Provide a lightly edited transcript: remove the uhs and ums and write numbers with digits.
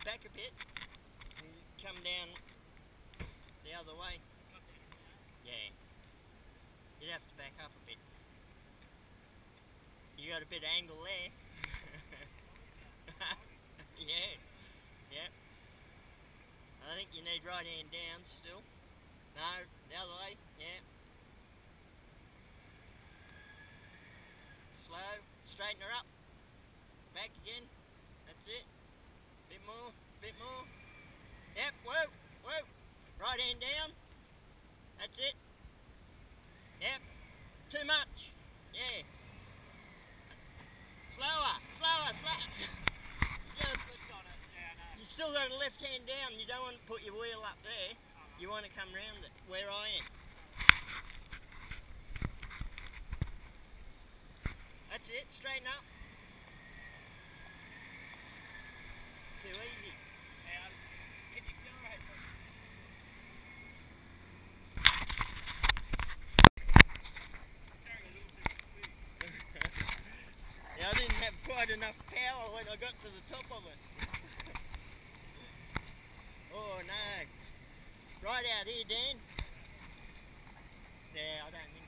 back a bit and come down the other way. Yeah. You'd have to back up a bit. You got a bit of angle there. Yeah. Yeah. I think you need right hand down still. No, the other way. Yeah. Slow. Straighten her up. Back again. That's it. Bit more. Bit more. Yep. Whoa. Whoa. Right hand down. That's it. Yep. Too much. Yeah. Slower. Slower. Slower. You still got a left hand down. You don't want to put your wheel up there. You want to come round it where I am. That's it. Straighten up. Too easy. Yeah, I didn't have quite enough power when I got to the top of it. Oh no. Right out here, Dan. Yeah, I don't think